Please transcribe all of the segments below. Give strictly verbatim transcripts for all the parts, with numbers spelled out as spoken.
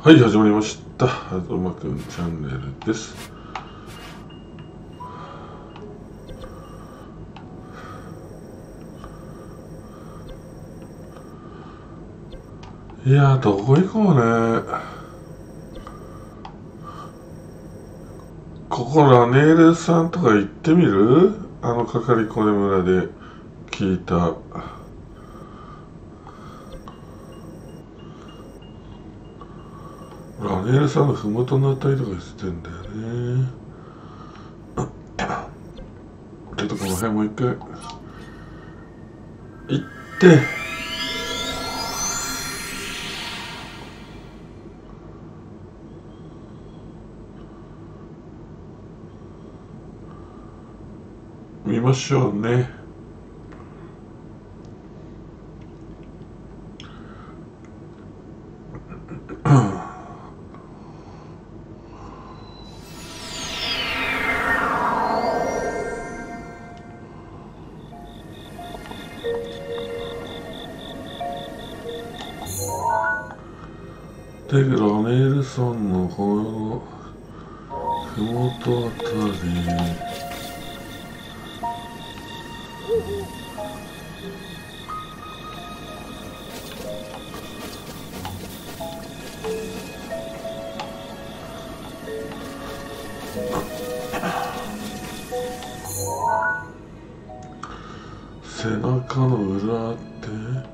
はい、始まりました。あずまくんチャンネルです。いやー、どこ行こうね。ここラネールさんとか行ってみる？あのかかりこね村で聞いた。ラネールさんのふもとのあたりとか言ってんだよね。ちょっとこの辺もう一回行ってみましょうね。で、ラネールさんのこのふもとあたり、背中の裏手、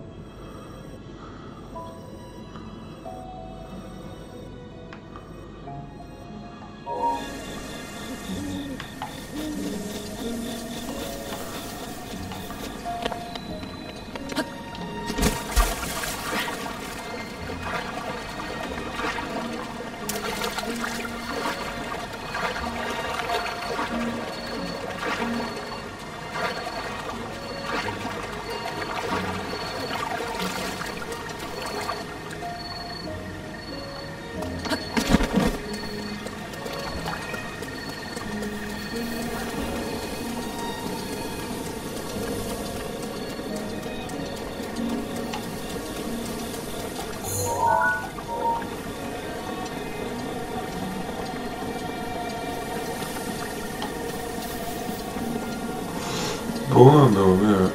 どうなんだろうね。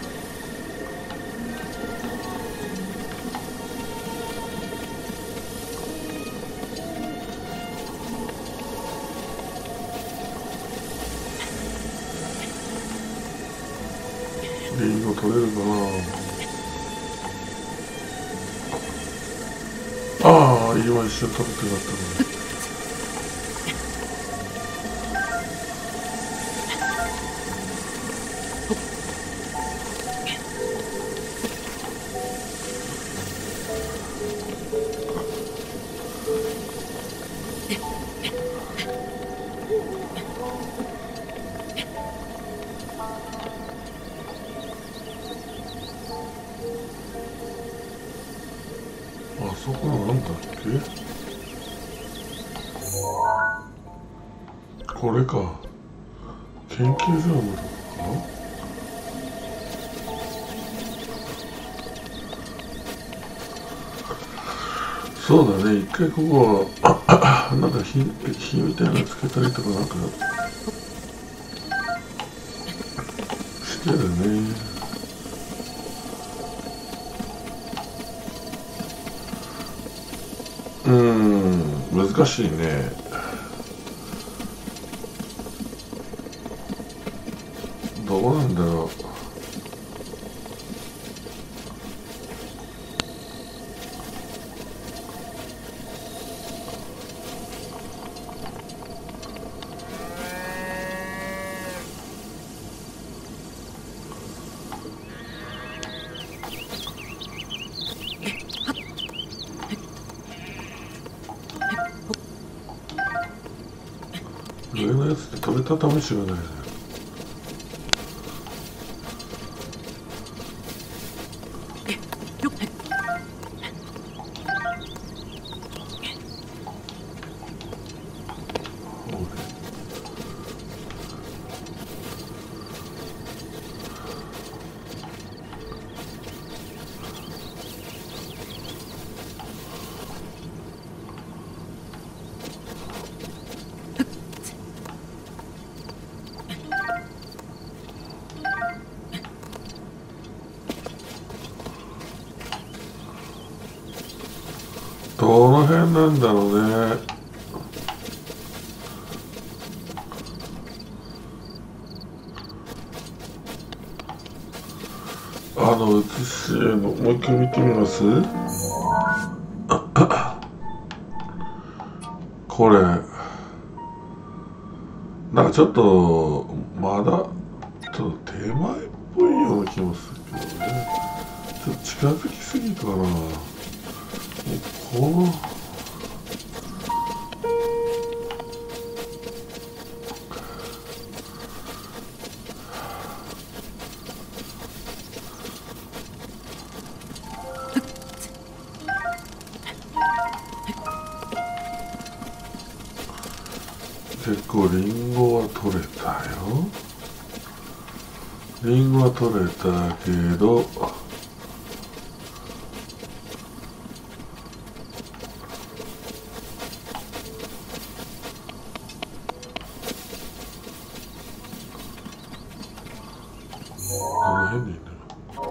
リンゴ取れるかな。ああ、今一瞬食べてなかったのに。あそこはなんだっけ？これか。研究所のとこか。そうだね、一回ここはなんか火、火みたいなのつけたりとかなんかしてるね。うーん、難しいね。どうなんだろう。上のやつって取れた試しがないね。 どの辺なんだろうね。あの写しのもう一回見てみます。これなんかちょっとまだちょっと手前っぽいような気もするけどね。ちょっと近づきすぎかな。この結構リンゴは取れたよ。リンゴは取れたけどこの辺でいいんだよ。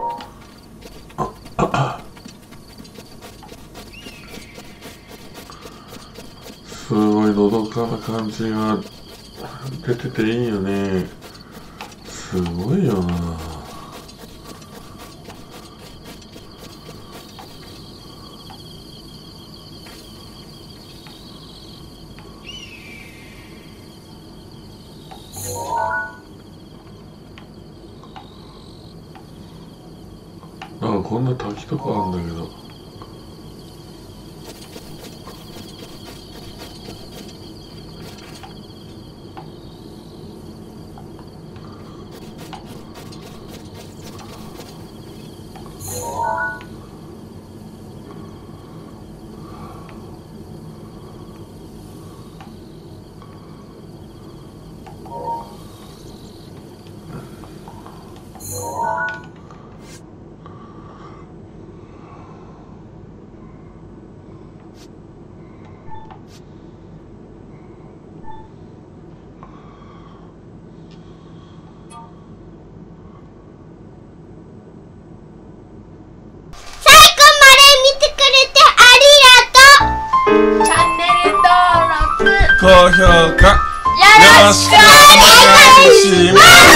すごいのどかな感じが出てていいよね。すごいよな。なんかこんな滝とかあるんだけど。高評価よろしくお願いします。